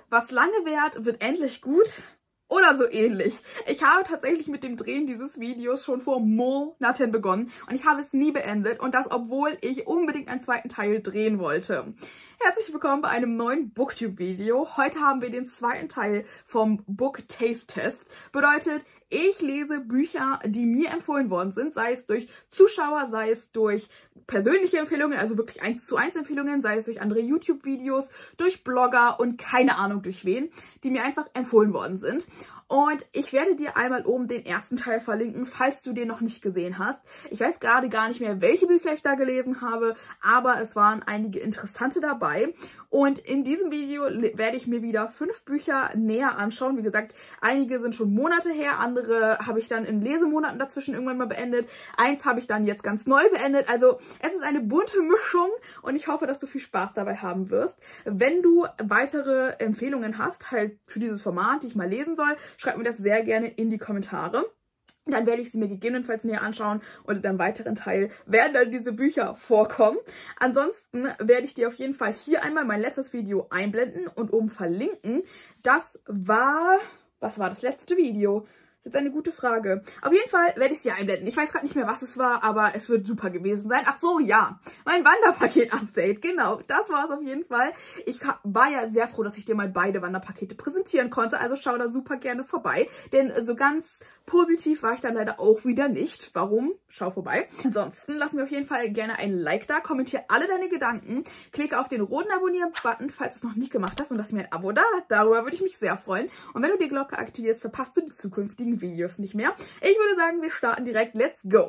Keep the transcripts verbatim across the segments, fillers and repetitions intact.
Was lange währt, wird endlich gut. Oder so ähnlich. Ich habe tatsächlich mit dem Drehen dieses Videos schon vor Monaten begonnen und ich habe es nie beendet und das, obwohl ich unbedingt einen zweiten Teil drehen wollte. Herzlich willkommen bei einem neuen Booktube-Video. Heute haben wir den zweiten Teil vom Book Taste Test. Bedeutet, ich lese Bücher, die mir empfohlen worden sind, sei es durch Zuschauer, sei es durch persönliche Empfehlungen, also wirklich eins zu eins Empfehlungen, sei es durch andere YouTube-Videos, durch Blogger und keine Ahnung durch wen, die mir einfach empfohlen worden sind. Und ich werde dir einmal oben den ersten Teil verlinken, falls du den noch nicht gesehen hast. Ich weiß gerade gar nicht mehr, welche Bücher ich da gelesen habe, aber es waren einige interessante dabei. Und in diesem Video werde ich mir wieder fünf Bücher näher anschauen. Wie gesagt, einige sind schon Monate her, andere habe ich dann in Lesemonaten dazwischen irgendwann mal beendet. Eins habe ich dann jetzt ganz neu beendet. Also es ist eine bunte Mischung und ich hoffe, dass du viel Spaß dabei haben wirst. Wenn du weitere Empfehlungen hast, halt für dieses Format, die ich mal lesen soll, schreib mir das sehr gerne in die Kommentare. Dann werde ich sie mir gegebenenfalls näher anschauen und in einem weiteren Teil werden dann diese Bücher vorkommen. Ansonsten werde ich dir auf jeden Fall hier einmal mein letztes Video einblenden und oben verlinken. Das war... Was war das letzte Video? Das ist eine gute Frage. Auf jeden Fall werde ich es hier einblenden. Ich weiß gerade nicht mehr, was es war, aber es wird super gewesen sein. Ach so, ja. Mein Wanderpaket-Update. Genau, das war es auf jeden Fall. Ich war ja sehr froh, dass ich dir mal beide Wanderpakete präsentieren konnte. Also schau da super gerne vorbei. Denn so ganz positiv war ich dann leider auch wieder nicht. Warum? Schau vorbei. Ansonsten lass mir auf jeden Fall gerne ein Like da. Kommentiere alle deine Gedanken. Klicke auf den roten Abonnieren-Button, falls du es noch nicht gemacht hast. Und lass mir ein Abo da. Darüber würde ich mich sehr freuen. Und wenn du die Glocke aktivierst, verpasst du die zukünftigen Videos nicht mehr. Ich würde sagen, wir starten direkt. Let's go!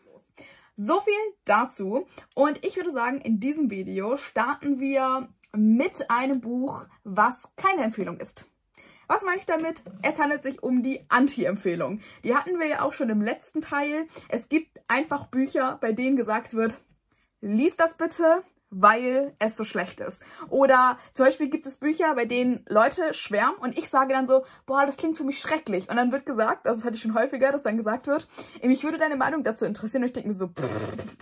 So viel dazu. Und ich würde sagen, in diesem Video starten wir mit einem Buch, was keine Empfehlung ist. Was meine ich damit? Es handelt sich um die Anti-Empfehlung. Die hatten wir ja auch schon im letzten Teil. Es gibt einfach Bücher, bei denen gesagt wird, lies das bitte, weil es so schlecht ist. Oder zum Beispiel gibt es Bücher, bei denen Leute schwärmen und ich sage dann so, boah, das klingt für mich schrecklich. Und dann wird gesagt, also das hatte ich schon häufiger, dass dann gesagt wird, mich würde deine Meinung dazu interessieren. Und ich denke mir so, pff.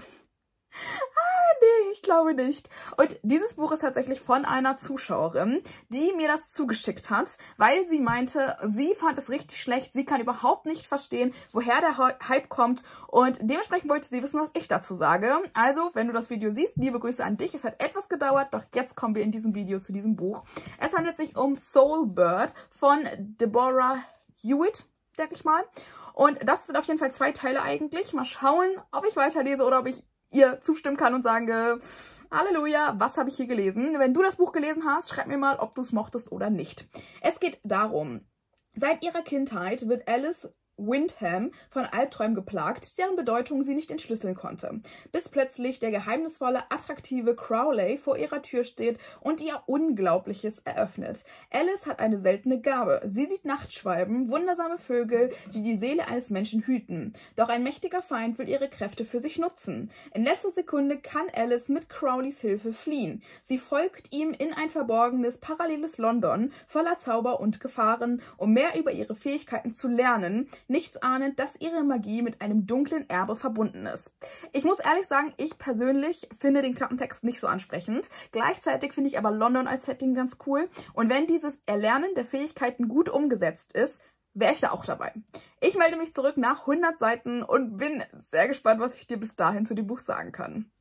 Nee, ich glaube nicht. Und dieses Buch ist tatsächlich von einer Zuschauerin, die mir das zugeschickt hat, weil sie meinte, sie fand es richtig schlecht, sie kann überhaupt nicht verstehen, woher der Hype kommt und dementsprechend wollte sie wissen, was ich dazu sage. Also, wenn du das Video siehst, liebe Grüße an dich. Es hat etwas gedauert, doch jetzt kommen wir in diesem Video zu diesem Buch. Es handelt sich um Soul Bird von Deborah Hewitt, denke ich mal. Und das sind auf jeden Fall zwei Teile eigentlich. Mal schauen, ob ich weiterlese oder ob ich ihr zustimmen kann und sage, Halleluja, was habe ich hier gelesen? Wenn du das Buch gelesen hast, schreib mir mal, ob du es mochtest oder nicht. Es geht darum, seit ihrer Kindheit wird Alice Windham von Albträumen geplagt, deren Bedeutung sie nicht entschlüsseln konnte. Bis plötzlich der geheimnisvolle, attraktive Crowley vor ihrer Tür steht und ihr Unglaubliches eröffnet. Alice hat eine seltene Gabe. Sie sieht Nachtschwalben, wundersame Vögel, die die Seele eines Menschen hüten. Doch ein mächtiger Feind will ihre Kräfte für sich nutzen. In letzter Sekunde kann Alice mit Crowleys Hilfe fliehen. Sie folgt ihm in ein verborgenes, paralleles London voller Zauber und Gefahren, um mehr über ihre Fähigkeiten zu lernen, nichts ahnend, dass ihre Magie mit einem dunklen Erbe verbunden ist. Ich muss ehrlich sagen, ich persönlich finde den Klappentext nicht so ansprechend. Gleichzeitig finde ich aber London als Setting ganz cool. Und wenn dieses Erlernen der Fähigkeiten gut umgesetzt ist, wäre ich da auch dabei. Ich melde mich zurück nach hundert Seiten und bin sehr gespannt, was ich dir bis dahin zu dem Buch sagen kann.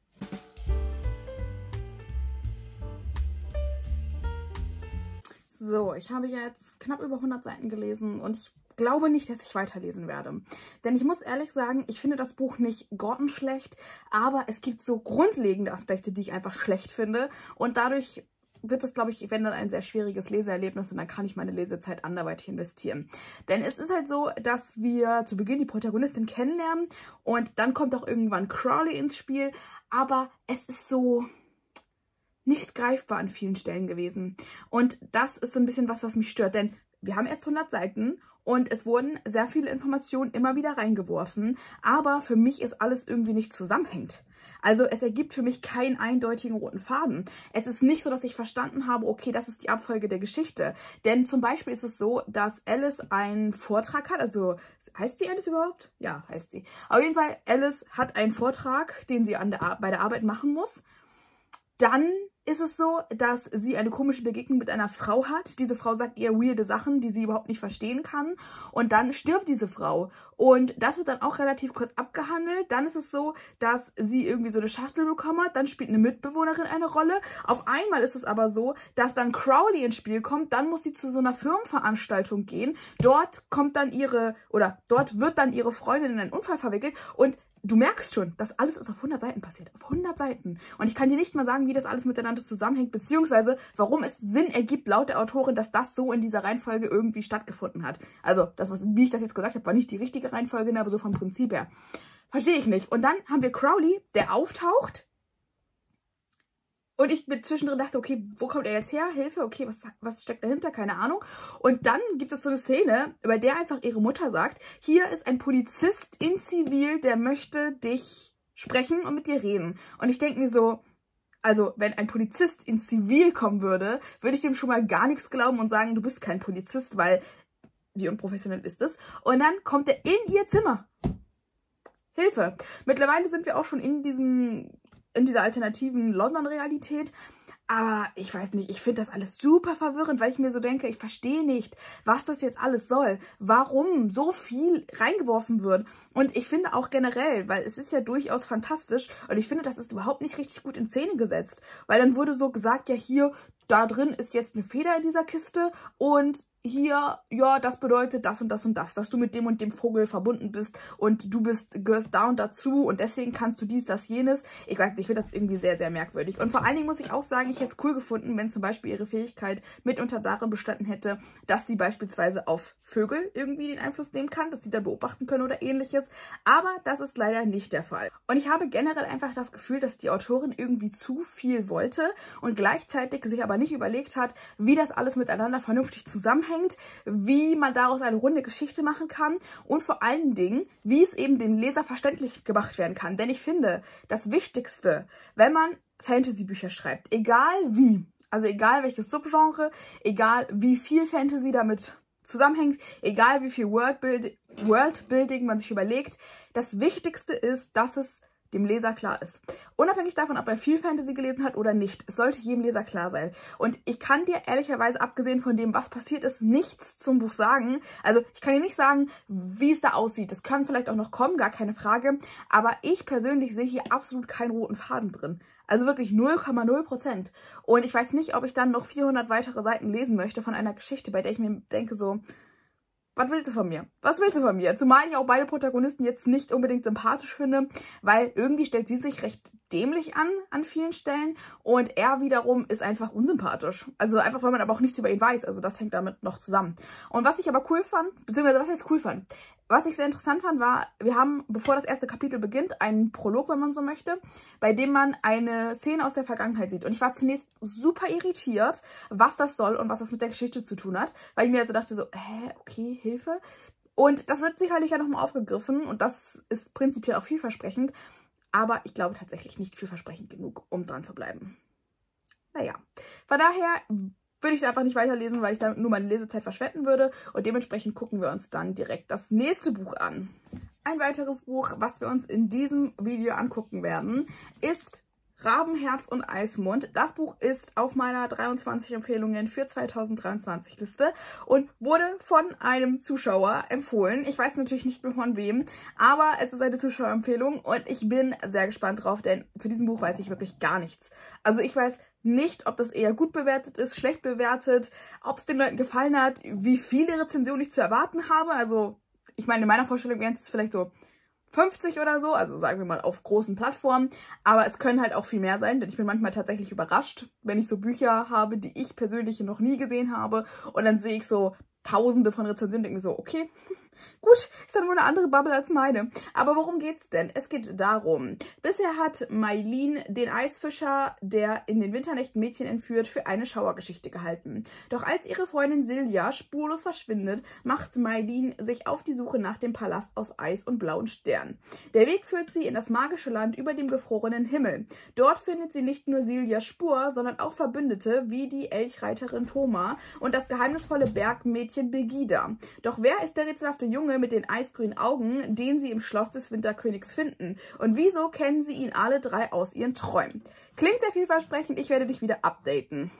So, ich habe jetzt knapp über hundert Seiten gelesen und ich glaube nicht, dass ich weiterlesen werde. Denn ich muss ehrlich sagen, ich finde das Buch nicht grottenschlecht, aber es gibt so grundlegende Aspekte, die ich einfach schlecht finde. Und dadurch wird es, glaube ich, wenn dann ein sehr schwieriges Leseerlebnis und dann kann ich meine Lesezeit anderweitig investieren. Denn es ist halt so, dass wir zu Beginn die Protagonistin kennenlernen und dann kommt auch irgendwann Crowley ins Spiel, aber es ist so nicht greifbar an vielen Stellen gewesen. Und das ist so ein bisschen was, was mich stört, denn wir haben erst hundert Seiten und es wurden sehr viele Informationen immer wieder reingeworfen, aber für mich ist alles irgendwie nicht zusammenhängend. Also es ergibt für mich keinen eindeutigen roten Faden. Es ist nicht so, dass ich verstanden habe, okay, das ist die Abfolge der Geschichte. Denn zum Beispiel ist es so, dass Alice einen Vortrag hat, also heißt sie Alice überhaupt? Ja, heißt sie. Auf jeden Fall, Alice hat einen Vortrag, den sie an der, bei der Arbeit machen muss. Dann ist es so, dass sie eine komische Begegnung mit einer Frau hat. Diese Frau sagt ihr weirde Sachen, die sie überhaupt nicht verstehen kann. Und dann stirbt diese Frau. Und das wird dann auch relativ kurz abgehandelt. Dann ist es so, dass sie irgendwie so eine Schachtel bekommen hat. Dann spielt eine Mitbewohnerin eine Rolle. Auf einmal ist es aber so, dass dann Crowley ins Spiel kommt. Dann muss sie zu so einer Firmenveranstaltung gehen. Dort kommt dann ihre, oder dort wird dann ihre Freundin in einen Unfall verwickelt. Und du merkst schon, das alles ist auf hundert Seiten passiert. Auf hundert Seiten. Und ich kann dir nicht mal sagen, wie das alles miteinander zusammenhängt, beziehungsweise warum es Sinn ergibt, laut der Autorin, dass das so in dieser Reihenfolge irgendwie stattgefunden hat. Also, das, was, wie ich das jetzt gesagt habe, war nicht die richtige Reihenfolge, aber so vom Prinzip her. Verstehe ich nicht. Und dann haben wir Crowley, der auftaucht. Und ich mit zwischendrin dachte, okay, wo kommt er jetzt her? Hilfe, okay, was, was steckt dahinter? Keine Ahnung. Und dann gibt es so eine Szene, bei der einfach ihre Mutter sagt, hier ist ein Polizist in Zivil, der möchte dich sprechen und mit dir reden. Und ich denke mir so, also wenn ein Polizist in Zivil kommen würde, würde ich dem schon mal gar nichts glauben und sagen, du bist kein Polizist, weil wie unprofessionell ist es? Und dann kommt er in ihr Zimmer. Hilfe. Mittlerweile sind wir auch schon in diesem... in dieser alternativen London-Realität. Aber ich weiß nicht, ich finde das alles super verwirrend, weil ich mir so denke, ich verstehe nicht, was das jetzt alles soll. Warum so viel reingeworfen wird. Und ich finde auch generell, weil es ist ja durchaus fantastisch und ich finde, das ist überhaupt nicht richtig gut in Szene gesetzt. Weil dann wurde so gesagt, ja hier, da drin ist jetzt eine Feder in dieser Kiste und hier, ja, das bedeutet das und das und das, dass du mit dem und dem Vogel verbunden bist und du bist, gehörst da und dazu und deswegen kannst du dies, das, jenes. Ich weiß nicht, ich finde das irgendwie sehr, sehr merkwürdig. Und vor allen Dingen muss ich auch sagen, ich hätte es cool gefunden, wenn zum Beispiel ihre Fähigkeit mitunter darin bestanden hätte, dass sie beispielsweise auf Vögel irgendwie den Einfluss nehmen kann, dass sie da beobachten können oder ähnliches. Aber das ist leider nicht der Fall. Und ich habe generell einfach das Gefühl, dass die Autorin irgendwie zu viel wollte und gleichzeitig sich aber nicht überlegt hat, wie das alles miteinander vernünftig zusammenhängt, wie man daraus eine runde Geschichte machen kann und vor allen Dingen, wie es eben dem Leser verständlich gemacht werden kann. Denn ich finde, das Wichtigste, wenn man Fantasy-Bücher schreibt, egal wie, also egal welches Subgenre, egal wie viel Fantasy damit zusammenhängt, egal wie viel Worldbuild Worldbuilding man sich überlegt, das Wichtigste ist, dass es dem Leser klar ist. Unabhängig davon, ob er viel Fantasy gelesen hat oder nicht, es sollte jedem Leser klar sein. Und ich kann dir ehrlicherweise, abgesehen von dem, was passiert ist, nichts zum Buch sagen. Also ich kann dir nicht sagen, wie es da aussieht. Das kann vielleicht auch noch kommen, gar keine Frage. Aber ich persönlich sehe hier absolut keinen roten Faden drin. Also wirklich null Komma null Prozent. Und ich weiß nicht, ob ich dann noch vierhundert weitere Seiten lesen möchte von einer Geschichte, bei der ich mir denke so, was willst du von mir? Was willst du von mir? Zumal ich auch beide Protagonisten jetzt nicht unbedingt sympathisch finde, weil irgendwie stellt sie sich recht dämlich an, an vielen Stellen und er wiederum ist einfach unsympathisch. Also einfach, weil man aber auch nichts über ihn weiß. Also das hängt damit noch zusammen. Und was ich aber cool fand, beziehungsweise was heißt cool fand, was ich sehr interessant fand, war, wir haben, bevor das erste Kapitel beginnt, einen Prolog, wenn man so möchte, bei dem man eine Szene aus der Vergangenheit sieht. Und ich war zunächst super irritiert, was das soll und was das mit der Geschichte zu tun hat, weil ich mir also dachte so, hä, okay, Hilfe. Und das wird sicherlich ja nochmal aufgegriffen und das ist prinzipiell auch vielversprechend, aber ich glaube tatsächlich nicht vielversprechend genug, um dran zu bleiben. Naja, von daher würde ich es einfach nicht weiterlesen, weil ich damit nur meine Lesezeit verschwenden würde. Und dementsprechend gucken wir uns dann direkt das nächste Buch an. Ein weiteres Buch, was wir uns in diesem Video angucken werden, ist Rabenherz und Eismund. Das Buch ist auf meiner dreiundzwanzig Empfehlungen für zweitausenddreiundzwanzig Liste und wurde von einem Zuschauer empfohlen. Ich weiß natürlich nicht mehr von wem, aber es ist eine Zuschauerempfehlung und ich bin sehr gespannt drauf, denn zu diesem Buch weiß ich wirklich gar nichts. Also ich weiß nicht, ob das eher gut bewertet ist, schlecht bewertet, ob es den Leuten gefallen hat, wie viele Rezensionen ich zu erwarten habe. Also ich meine, in meiner Vorstellung wären es vielleicht so fünfzig oder so, also sagen wir mal auf großen Plattformen, aber es können halt auch viel mehr sein, denn ich bin manchmal tatsächlich überrascht, wenn ich so Bücher habe, die ich persönlich noch nie gesehen habe und dann sehe ich so tausende von Rezensionen und denke mir so, okay, gut, ist dann wohl eine andere Bubble als meine. Aber worum geht's denn? Es geht darum, bisher hat Maylene den Eisfischer, der in den Winternächten Mädchen entführt, für eine Schauergeschichte gehalten. Doch als ihre Freundin Silja spurlos verschwindet, macht Maylene sich auf die Suche nach dem Palast aus Eis und blauen Sternen. Der Weg führt sie in das magische Land über dem gefrorenen Himmel. Dort findet sie nicht nur Siljas Spur, sondern auch Verbündete wie die Elchreiterin Thoma und das geheimnisvolle Bergmädchen Begida. Doch wer ist der rätselhafte Junge mit den eisgrünen Augen, den sie im Schloss des Winterkönigs finden? Und wieso kennen sie ihn alle drei aus ihren Träumen? Klingt sehr vielversprechend, ich werde dich wieder updaten.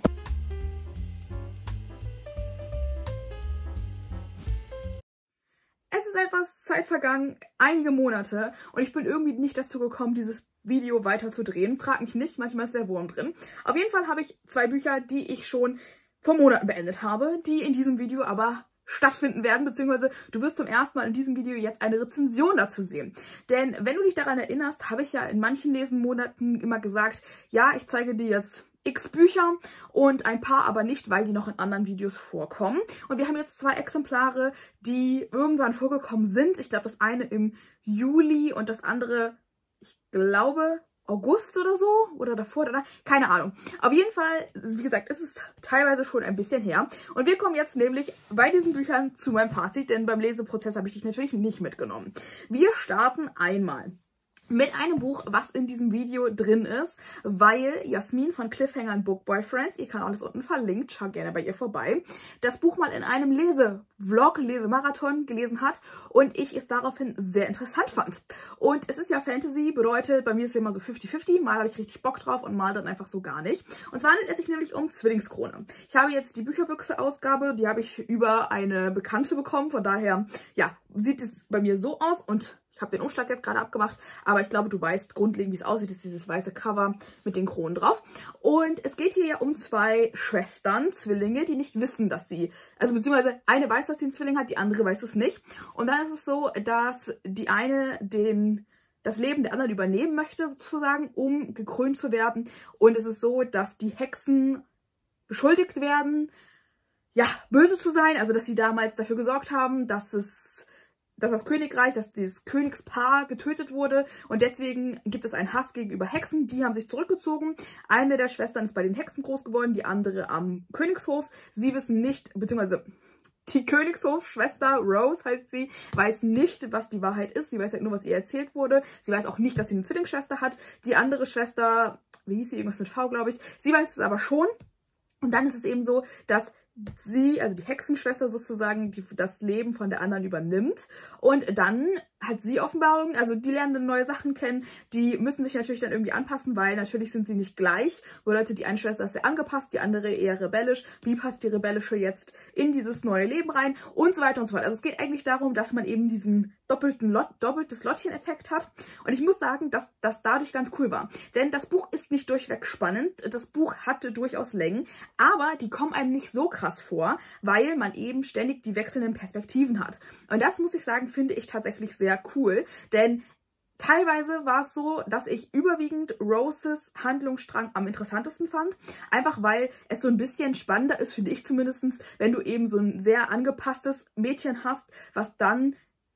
Es ist etwas Zeit vergangen, einige Monate, und ich bin irgendwie nicht dazu gekommen, dieses Video weiter zu drehen. Frag mich nicht, manchmal ist der Wurm drin. Auf jeden Fall habe ich zwei Bücher, die ich schon vor Monaten beendet habe, die in diesem Video aber stattfinden werden, beziehungsweise du wirst zum ersten Mal in diesem Video jetzt eine Rezension dazu sehen. Denn wenn du dich daran erinnerst, habe ich ja in manchen Lesenmonaten immer gesagt, ja, ich zeige dir jetzt x Bücher und ein paar aber nicht, weil die noch in anderen Videos vorkommen. Und wir haben jetzt zwei Exemplare, die irgendwann vorgekommen sind. Ich glaube, das eine im Juli und das andere, ich glaube, August oder so oder davor oder danach, keine Ahnung. Auf jeden Fall, wie gesagt, ist es teilweise schon ein bisschen her. Und wir kommen jetzt nämlich bei diesen Büchern zu meinem Fazit, denn beim Leseprozess habe ich dich natürlich nicht mitgenommen. Wir starten einmal mit einem Buch, was in diesem Video drin ist, weil Jasmin von Cliffhanger and Book Boyfriends, ihr Kanal ist unten verlinkt, schaut gerne bei ihr vorbei, das Buch mal in einem Lesevlog, Lesemarathon gelesen hat und ich es daraufhin sehr interessant fand. Und es ist ja Fantasy, bedeutet, bei mir ist es immer so fifty fifty, mal habe ich richtig Bock drauf und mal dann einfach so gar nicht. Und zwar handelt es sich nämlich um Zwillingskrone. Ich habe jetzt die Bücherbüchse-Ausgabe, die habe ich über eine Bekannte bekommen, von daher, ja, sieht es bei mir so aus und ich habe den Umschlag jetzt gerade abgemacht, aber ich glaube, du weißt grundlegend, wie es aussieht. Das ist dieses weiße Cover mit den Kronen drauf. Und es geht hier ja um zwei Schwestern, Zwillinge, die nicht wissen, dass sie, also beziehungsweise eine weiß, dass sie einen Zwilling hat, die andere weiß es nicht. Und dann ist es so, dass die eine den, das Leben der anderen übernehmen möchte, sozusagen, um gekrönt zu werden. Und es ist so, dass die Hexen beschuldigt werden, ja, böse zu sein. Also, dass sie damals dafür gesorgt haben, dass es dass das Königreich, dass dieses Königspaar getötet wurde und deswegen gibt es einen Hass gegenüber Hexen, die haben sich zurückgezogen. Eine der Schwestern ist bei den Hexen groß geworden, die andere am Königshof. Sie wissen nicht, beziehungsweise die Königshofschwester, Rose heißt sie, weiß nicht, was die Wahrheit ist. Sie weiß halt nur, was ihr erzählt wurde. Sie weiß auch nicht, dass sie eine Zwillingsschwester hat. Die andere Schwester, wie hieß sie, irgendwas mit V, glaube ich, sie weiß es aber schon. Und dann ist es eben so, dass sie, also die Hexenschwester sozusagen, die das Leben von der anderen übernimmt. Und dann hat sie Offenbarungen, also die lernen dann neue Sachen kennen, die müssen sich natürlich dann irgendwie anpassen, weil natürlich sind sie nicht gleich. Bedeutet, die eine Schwester ist sehr angepasst, die andere eher rebellisch. Wie passt die rebellische jetzt in dieses neue Leben rein? Und so weiter und so fort. Also es geht eigentlich darum, dass man eben diesen doppelten Lot, doppeltes Lottchen-Effekt hat. Und ich muss sagen, dass das dadurch ganz cool war. Denn das Buch ist nicht durchweg spannend. Das Buch hatte durchaus Längen, aber die kommen einem nicht so krass vor, weil man eben ständig die wechselnden Perspektiven hat. Und das, muss ich sagen, finde ich tatsächlich sehr cool, denn teilweise war es so, dass ich überwiegend Roses Handlungsstrang am interessantesten fand. Einfach weil es so ein bisschen spannender ist, finde ich zumindest, wenn du eben so ein sehr angepasstes Mädchen hast, was dann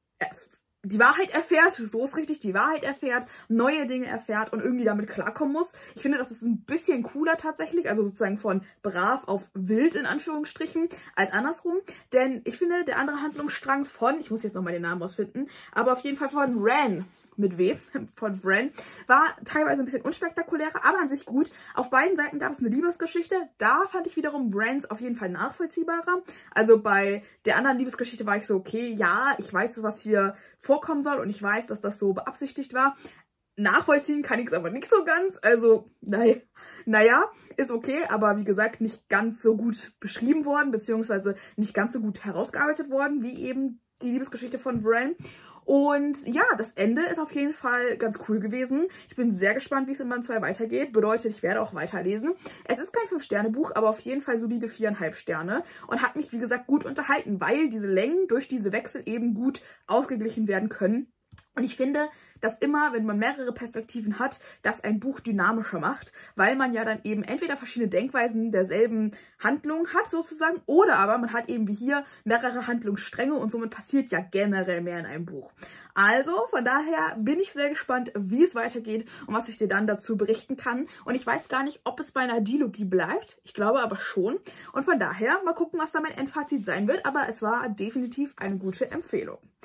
die Wahrheit erfährt, so ist richtig, die Wahrheit erfährt, neue Dinge erfährt und irgendwie damit klarkommen muss. Ich finde, das ist ein bisschen cooler tatsächlich, also sozusagen von brav auf wild in Anführungsstrichen, als andersrum. Denn ich finde, der andere Handlungsstrang von, ich muss jetzt nochmal den Namen ausfinden, aber auf jeden Fall von Wren, mit W, von Wren, war teilweise ein bisschen unspektakulärer, aber an sich gut. Auf beiden Seiten gab es eine Liebesgeschichte. Da fand ich wiederum Wrens auf jeden Fall nachvollziehbarer. Also bei der anderen Liebesgeschichte war ich so, okay, ja, ich weiß, was hier vorkommen soll und ich weiß, dass das so beabsichtigt war. Nachvollziehen kann ich es aber nicht so ganz. Also, naja, naja, ist okay, aber wie gesagt, nicht ganz so gut beschrieben worden, beziehungsweise nicht ganz so gut herausgearbeitet worden, wie eben die Liebesgeschichte von Wren. Und ja, das Ende ist auf jeden Fall ganz cool gewesen. Ich bin sehr gespannt, wie es in Band zwei weitergeht. Bedeutet, ich werde auch weiterlesen. Es ist kein fünf Sterne Buch, aber auf jeden Fall solide viereinhalb Sterne. Und hat mich, wie gesagt, gut unterhalten, weil diese Längen durch diese Wechsel eben gut ausgeglichen werden können. Und ich finde, dass immer, wenn man mehrere Perspektiven hat, das ein Buch dynamischer macht, weil man ja dann eben entweder verschiedene Denkweisen derselben Handlung hat sozusagen, oder aber man hat eben wie hier mehrere Handlungsstränge und somit passiert ja generell mehr in einem Buch. Also von daher bin ich sehr gespannt, wie es weitergeht und was ich dir dann dazu berichten kann. Und ich weiß gar nicht, ob es bei einer Dilogie bleibt. Ich glaube aber schon. Und von daher mal gucken, was da mein Endfazit sein wird. Aber es war definitiv eine gute Empfehlung.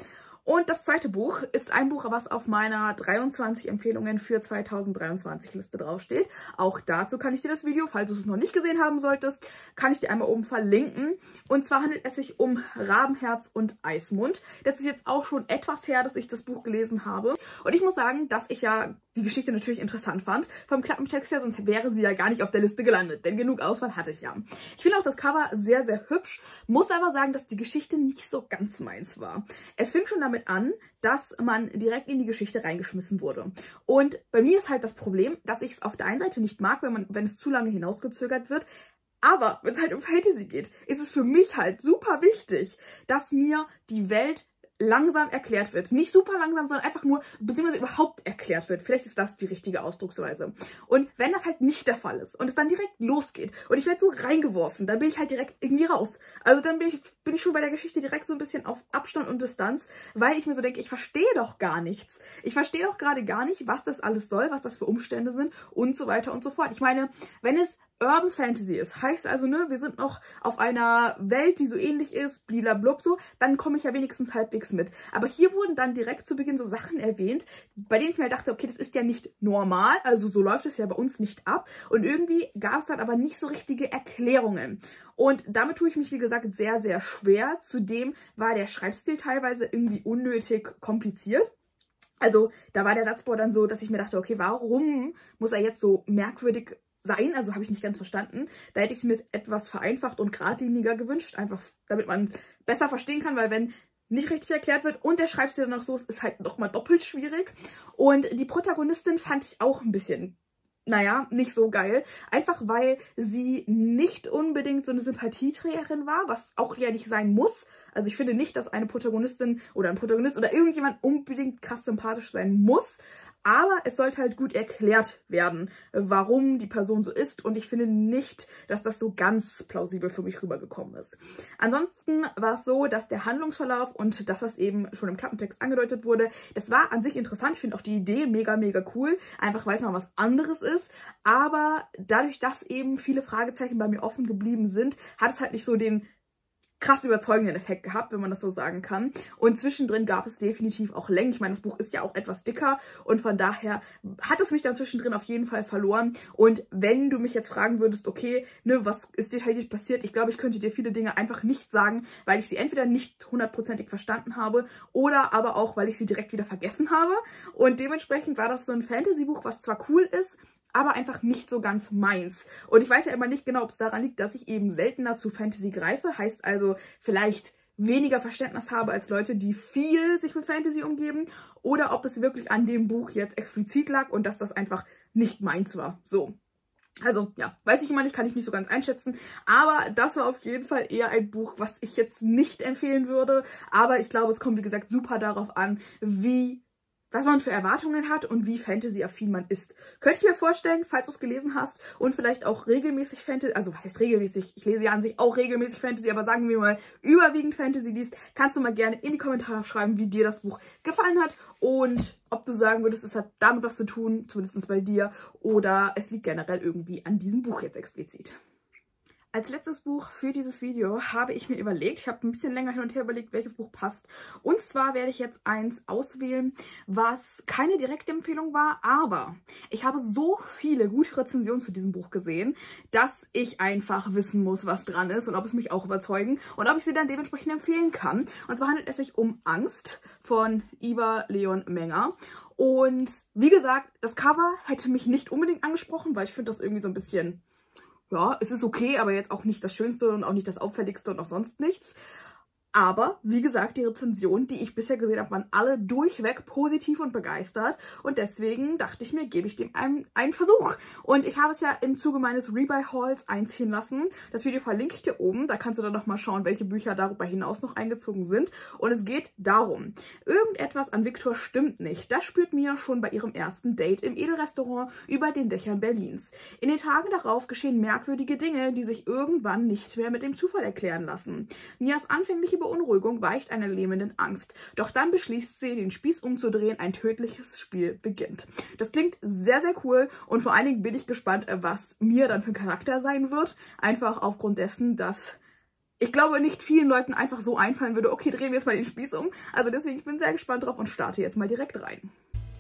Und das zweite Buch ist ein Buch, was auf meiner dreiundzwanzig Empfehlungen für zweitausenddreiundzwanzig Liste draufsteht. Auch dazu kann ich dir das Video, falls du es noch nicht gesehen haben solltest, kann ich dir einmal oben verlinken. Und zwar handelt es sich um Rabenherz und Eismund. Das ist jetzt auch schon etwas her, dass ich das Buch gelesen habe. Und ich muss sagen, dass ich ja die Geschichte natürlich interessant fand. Vom Klappentext her, sonst wäre sie ja gar nicht auf der Liste gelandet. Denn genug Auswahl hatte ich ja. Ich finde auch das Cover sehr, sehr hübsch. Muss aber sagen, dass die Geschichte nicht so ganz meins war. Es fing schon damit an, dass man direkt in die Geschichte reingeschmissen wurde. Und bei mir ist halt das Problem, dass ich es auf der einen Seite nicht mag, wenn, man, wenn es zu lange hinausgezögert wird. Aber wenn es halt um Fantasy geht, ist es für mich halt super wichtig, dass mir die Welt langsam erklärt wird. Nicht super langsam, sondern einfach nur, beziehungsweise überhaupt erklärt wird. Vielleicht ist das die richtige Ausdrucksweise. Und wenn das halt nicht der Fall ist und es dann direkt losgeht und ich werde so reingeworfen, dann bin ich halt direkt irgendwie raus. Also dann bin ich, bin ich schon bei der Geschichte direkt so ein bisschen auf Abstand und Distanz, weil ich mir so denke, ich verstehe doch gar nichts. Ich verstehe doch gerade gar nicht, was das alles soll, was das für Umstände sind und so weiter und so fort. Ich meine, wenn es Urban Fantasy ist, heißt also, ne, wir sind noch auf einer Welt, die so ähnlich ist, bliblablub so, dann komme ich ja wenigstens halbwegs mit. Aber hier wurden dann direkt zu Beginn so Sachen erwähnt, bei denen ich mir dachte, okay, das ist ja nicht normal, also so läuft es ja bei uns nicht ab. Und irgendwie gab es dann aber nicht so richtige Erklärungen. Und damit tue ich mich, wie gesagt, sehr, sehr schwer. Zudem war der Schreibstil teilweise irgendwie unnötig kompliziert. Also da war der Satzbau dann so, dass ich mir dachte, okay, warum muss er jetzt so merkwürdig sein, also habe ich nicht ganz verstanden. Da hätte ich es mir etwas vereinfacht und geradliniger gewünscht, einfach damit man besser verstehen kann, weil wenn nicht richtig erklärt wird und der Schreibstil dann noch so ist, ist halt nochmal doppelt schwierig. Und die Protagonistin fand ich auch ein bisschen, naja, nicht so geil. Einfach weil sie nicht unbedingt so eine Sympathieträgerin war, was auch ja nicht sein muss. Also ich finde nicht, dass eine Protagonistin oder ein Protagonist oder irgendjemand unbedingt krass sympathisch sein muss. Aber es sollte halt gut erklärt werden, warum die Person so ist. Und ich finde nicht, dass das so ganz plausibel für mich rübergekommen ist. Ansonsten war es so, dass der Handlungsverlauf und das, was eben schon im Klappentext angedeutet wurde, das war an sich interessant. Ich finde auch die Idee mega, mega cool. Einfach weil es mal was anderes ist. Aber dadurch, dass eben viele Fragezeichen bei mir offen geblieben sind, hat es halt nicht so den krass überzeugenden Effekt gehabt, wenn man das so sagen kann. Und zwischendrin gab es definitiv auch Längen. Ich meine, das Buch ist ja auch etwas dicker und von daher hat es mich dann zwischendrin auf jeden Fall verloren. Und wenn du mich jetzt fragen würdest, okay, ne, was ist detailliert passiert? Ich glaube, ich könnte dir viele Dinge einfach nicht sagen, weil ich sie entweder nicht hundertprozentig verstanden habe oder aber auch, weil ich sie direkt wieder vergessen habe. Und dementsprechend war das so ein Fantasy-Buch, was zwar cool ist, aber einfach nicht so ganz meins. Und ich weiß ja immer nicht genau, ob es daran liegt, dass ich eben seltener zu Fantasy greife. Heißt also vielleicht weniger Verständnis habe als Leute, die viel sich mit Fantasy umgeben. Oder ob es wirklich an dem Buch jetzt explizit lag und dass das einfach nicht meins war. So. Also, ja, weiß ich immer nicht, kann ich nicht so ganz einschätzen. Aber das war auf jeden Fall eher ein Buch, was ich jetzt nicht empfehlen würde. Aber ich glaube, es kommt, wie gesagt, super darauf an, wie was man für Erwartungen hat und wie Fantasy-affin man ist. Könnte ich mir vorstellen, falls du es gelesen hast und vielleicht auch regelmäßig Fantasy, also was heißt regelmäßig? Ich lese ja an sich auch regelmäßig Fantasy, aber sagen wir mal überwiegend Fantasy liest, kannst du mal gerne in die Kommentare schreiben, wie dir das Buch gefallen hat und ob du sagen würdest, es hat damit was zu tun, zumindest bei dir, oder es liegt generell irgendwie an diesem Buch jetzt explizit. Als letztes Buch für dieses Video habe ich mir überlegt, ich habe ein bisschen länger hin und her überlegt, welches Buch passt. Und zwar werde ich jetzt eins auswählen, was keine direkte Empfehlung war, aber ich habe so viele gute Rezensionen zu diesem Buch gesehen, dass ich einfach wissen muss, was dran ist und ob es mich auch überzeugen und ob ich sie dann dementsprechend empfehlen kann. Und zwar handelt es sich um Angst von Iva Leon Menger. Und wie gesagt, das Cover hätte mich nicht unbedingt angesprochen, weil ich finde das irgendwie so ein bisschen... Ja, es ist okay, aber jetzt auch nicht das Schönste und auch nicht das Auffälligste und auch sonst nichts. Aber, wie gesagt, die Rezensionen, die ich bisher gesehen habe, waren alle durchweg positiv und begeistert. Und deswegen dachte ich mir, gebe ich dem einen, einen Versuch. Und ich habe es ja im Zuge meines Rebuy-Hauls einziehen lassen. Das Video verlinke ich dir oben. Da kannst du dann nochmal schauen, welche Bücher darüber hinaus noch eingezogen sind. Und es geht darum, irgendetwas an Viktor stimmt nicht. Das spürt Mia schon bei ihrem ersten Date im Edelrestaurant über den Dächern Berlins. In den Tagen darauf geschehen merkwürdige Dinge, die sich irgendwann nicht mehr mit dem Zufall erklären lassen. Mias anfängliche Beunruhigung weicht einer lähmenden Angst. Doch dann beschließt sie, den Spieß umzudrehen. Ein tödliches Spiel beginnt. Das klingt sehr, sehr cool und vor allen Dingen bin ich gespannt, was Mia dann für ein Charakter sein wird. Einfach aufgrund dessen, dass ich glaube, nicht vielen Leuten einfach so einfallen würde, okay, drehen wir jetzt mal den Spieß um. Also deswegen, ich bin sehr gespannt drauf und starte jetzt mal direkt rein.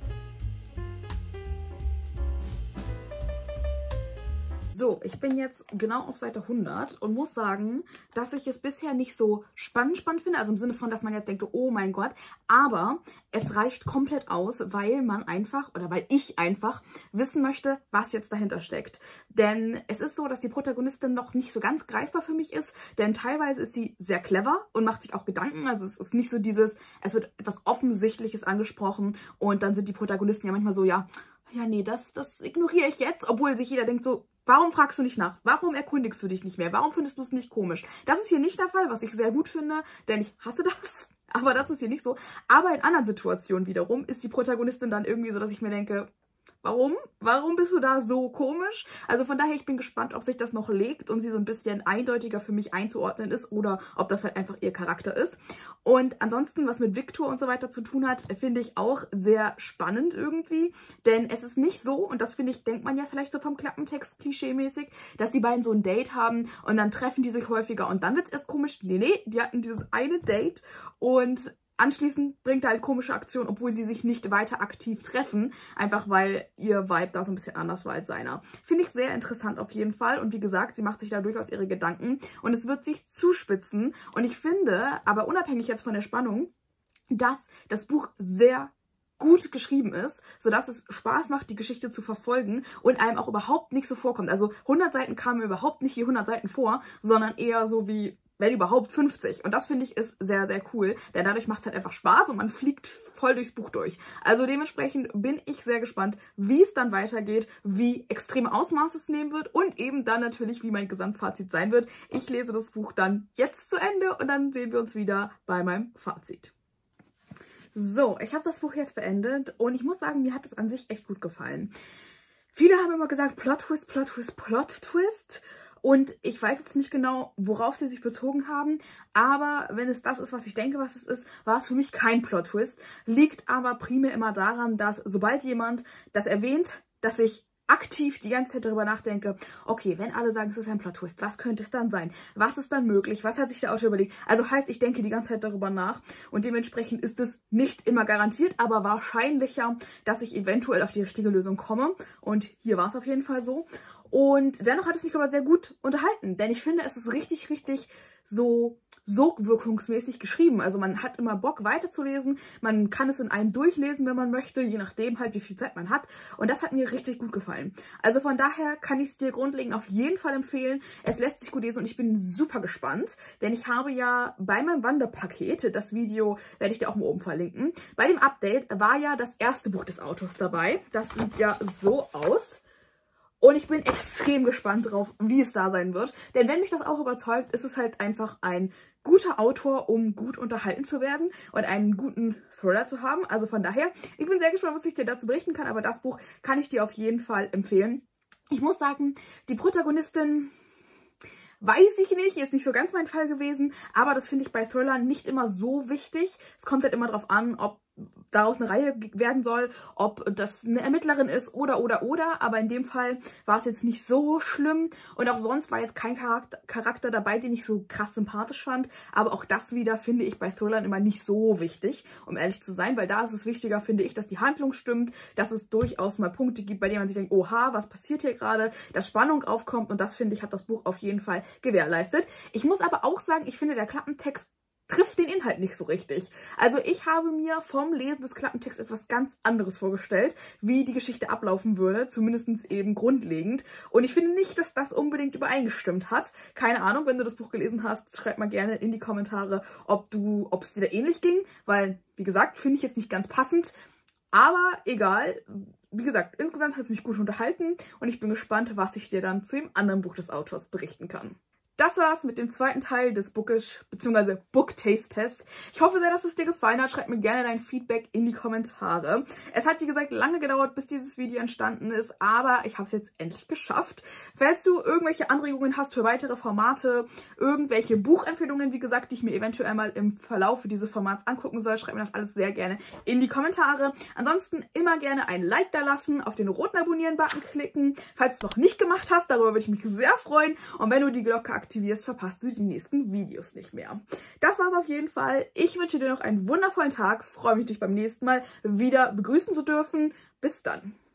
So, ich bin jetzt genau auf Seite hundert und muss sagen, dass ich es bisher nicht so spannend spannend finde. Also im Sinne von, dass man jetzt denkt, oh mein Gott. Aber es reicht komplett aus, weil man einfach, oder weil ich einfach wissen möchte, was jetzt dahinter steckt. Denn es ist so, dass die Protagonistin noch nicht so ganz greifbar für mich ist. Denn teilweise ist sie sehr clever und macht sich auch Gedanken. Also es ist nicht so dieses, es wird etwas Offensichtliches angesprochen und dann sind die Protagonisten ja manchmal so, ja, ja nee, das, das ignoriere ich jetzt. Obwohl sich jeder denkt so, warum fragst du nicht nach? Warum erkundigst du dich nicht mehr? Warum findest du es nicht komisch? Das ist hier nicht der Fall, was ich sehr gut finde, denn ich hasse das. Aber das ist hier nicht so. Aber in anderen Situationen wiederum ist die Protagonistin dann irgendwie so, dass ich mir denke, warum? Warum bist du da so komisch? Also von daher, ich bin gespannt, ob sich das noch legt und sie so ein bisschen eindeutiger für mich einzuordnen ist oder ob das halt einfach ihr Charakter ist. Und ansonsten, was mit Victor und so weiter zu tun hat, finde ich auch sehr spannend irgendwie. Denn es ist nicht so, und das finde ich, denkt man ja vielleicht so vom Klappentext klischeemäßig, dass die beiden so ein Date haben und dann treffen die sich häufiger und dann wird es erst komisch. Nee, nee, die hatten dieses eine Date und anschließend bringt er halt komische Aktionen, obwohl sie sich nicht weiter aktiv treffen. Einfach weil ihr Vibe da so ein bisschen anders war als seiner. Finde ich sehr interessant auf jeden Fall. Und wie gesagt, sie macht sich da durchaus ihre Gedanken. Und es wird sich zuspitzen. Und ich finde, aber unabhängig jetzt von der Spannung, dass das Buch sehr gut geschrieben ist, sodass es Spaß macht, die Geschichte zu verfolgen und einem auch überhaupt nicht so vorkommt. Also hundert Seiten kamen mir überhaupt nicht wie hundert Seiten vor, sondern eher so wie, wenn überhaupt, fünfzig. Und das finde ich ist sehr, sehr cool, denn dadurch macht es halt einfach Spaß und man fliegt voll durchs Buch durch. Also dementsprechend bin ich sehr gespannt, wie es dann weitergeht, wie extreme Ausmaße es nehmen wird und eben dann natürlich, wie mein Gesamtfazit sein wird. Ich lese das Buch dann jetzt zu Ende und dann sehen wir uns wieder bei meinem Fazit. So, ich habe das Buch jetzt beendet und ich muss sagen, mir hat es an sich echt gut gefallen. Viele haben immer gesagt, Plot Twist, Plot Twist, Plot Twist. Und ich weiß jetzt nicht genau, worauf sie sich bezogen haben, aber wenn es das ist, was ich denke, was es ist, war es für mich kein Plot-Twist. Liegt aber primär immer daran, dass sobald jemand das erwähnt, dass ich aktiv die ganze Zeit darüber nachdenke, okay, wenn alle sagen, es ist ein Plot-Twist, was könnte es dann sein? Was ist dann möglich? Was hat sich der Autor überlegt? Also heißt, ich denke die ganze Zeit darüber nach und dementsprechend ist es nicht immer garantiert, aber wahrscheinlicher, dass ich eventuell auf die richtige Lösung komme. Und hier war es auf jeden Fall so. Und dennoch hat es mich aber sehr gut unterhalten, denn ich finde, es ist richtig, richtig so sogwirkungsmäßig geschrieben. Also man hat immer Bock weiterzulesen, man kann es in einem durchlesen, wenn man möchte, je nachdem halt, wie viel Zeit man hat. Und das hat mir richtig gut gefallen. Also von daher kann ich es dir grundlegend auf jeden Fall empfehlen. Es lässt sich gut lesen und ich bin super gespannt, denn ich habe ja bei meinem Wanderpaket, das Video werde ich dir auch mal oben verlinken, bei dem Update war ja das erste Buch des Autors dabei. Das sieht ja so aus. Und ich bin extrem gespannt drauf, wie es da sein wird. Denn wenn mich das auch überzeugt, ist es halt einfach ein guter Autor, um gut unterhalten zu werden und einen guten Thriller zu haben. Also von daher, ich bin sehr gespannt, was ich dir dazu berichten kann. Aber das Buch kann ich dir auf jeden Fall empfehlen. Ich muss sagen, die Protagonistin, weiß ich nicht, ist nicht so ganz mein Fall gewesen. Aber das finde ich bei Thrillern nicht immer so wichtig. Es kommt halt immer darauf an, ob daraus eine Reihe werden soll, ob das eine Ermittlerin ist oder, oder, oder. Aber in dem Fall war es jetzt nicht so schlimm. Und auch sonst war jetzt kein Charakter, Charakter dabei, den ich so krass sympathisch fand. Aber auch das wieder finde ich bei Thrillern immer nicht so wichtig, um ehrlich zu sein. Weil da ist es wichtiger, finde ich, dass die Handlung stimmt, dass es durchaus mal Punkte gibt, bei denen man sich denkt, oha, was passiert hier gerade? Dass Spannung aufkommt. Und das, finde ich, hat das Buch auf jeden Fall gewährleistet. Ich muss aber auch sagen, ich finde, der Klappentext trifft den Inhalt nicht so richtig. Also ich habe mir vom Lesen des Klappentexts etwas ganz anderes vorgestellt, wie die Geschichte ablaufen würde, zumindest eben grundlegend. Und ich finde nicht, dass das unbedingt übereingestimmt hat. Keine Ahnung, wenn du das Buch gelesen hast, schreib mal gerne in die Kommentare, ob du, ob es dir da ähnlich ging, weil, wie gesagt, finde ich jetzt nicht ganz passend. Aber egal, wie gesagt, insgesamt hat es mich gut unterhalten und ich bin gespannt, was ich dir dann zu dem anderen Buch des Autors berichten kann. Das war's mit dem zweiten Teil des Bookish bzw. Book Taste Test. Ich hoffe sehr, dass es dir gefallen hat. Schreib mir gerne dein Feedback in die Kommentare. Es hat, wie gesagt, lange gedauert, bis dieses Video entstanden ist, aber ich habe es jetzt endlich geschafft. Falls du irgendwelche Anregungen hast für weitere Formate, irgendwelche Buchempfehlungen, wie gesagt, die ich mir eventuell mal im Verlauf dieses Formats angucken soll, schreib mir das alles sehr gerne in die Kommentare. Ansonsten immer gerne ein Like da lassen, auf den roten Abonnieren-Button klicken, falls du es noch nicht gemacht hast. Darüber würde ich mich sehr freuen. Und wenn du die Glocke aktivierst, aktivierst, verpasst du die nächsten Videos nicht mehr. Das war's auf jeden Fall. Ich wünsche dir noch einen wundervollen Tag. Freue mich, dich beim nächsten Mal wieder begrüßen zu dürfen. Bis dann.